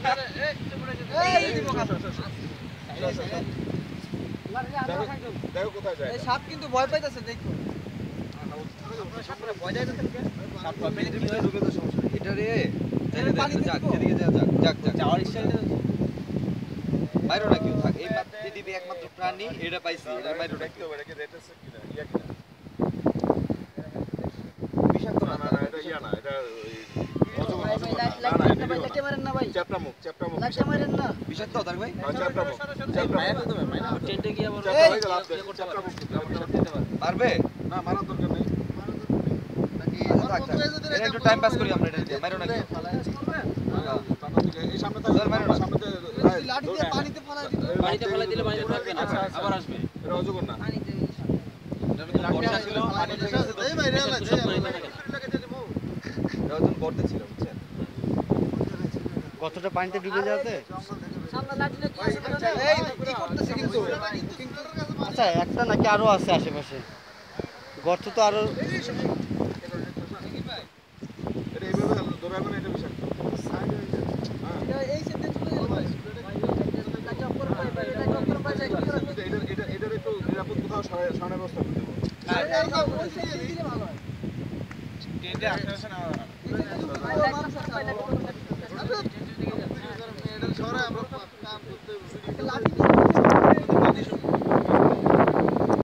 দেখো কোথায় যায়। এই সাপ কিন্তু ভয় পাইতেছে দেখো। ভয় যাইতেছে কেন? সাপ ভয় পেলে কি হয়? ঢুকে তো সমস্যা। এটা রে পানি যাক যেদিকে যাক যাওয়ার ইচ্ছা এটা বাইরে না কেউ থাক এই পৃথিবী একমাত্র প্রাণী এটা পাইছি এটা বাইরে দেখতে হবে এটা কি রেটেছে কিনা ইয়া কিনা বিষাক্ত না না এটা ইয়া না এটা চ্যাপটা মুখ বিষাক্ত তার ভাই চ্যাপটা মুখ টেন্টে গিয়ে বড় চ্যাপটা মুখ পারবে না মারার দরকার নেই এটা একটু টাইম পাস করি আমরা এটা দিয়ে মারো না কি এই সামনে থাকবে সামনে লাঠি দিয়ে পানিতে ফেলাই দিলে পানিতে থাকবে না আবার আসবে এটা অজগর না এটা বর্ষা ছিল পানি থেকে এই বাইরে আছে এটা ওজন করতে ছিল বুঝছেন কতটা পানিতে ডুবে যাতে সামনে লাঠি কি আছে এই কি করতেছে কিন্তু আচ্ছা একটা নাকি আরো আছে আশেপাশে গর্ত তো আরো এটা এইভাবে ধরাবে না এটা বিষাক্ত এই সেতে চলে গেল ভাই এটা উপর পাই এটা একটু নিরাপদ কোথাও সরানোর ব্যবস্থা করতে হবে ভালো হয় টেন্টে আসে না এটা সরাই আমরা কাম করতে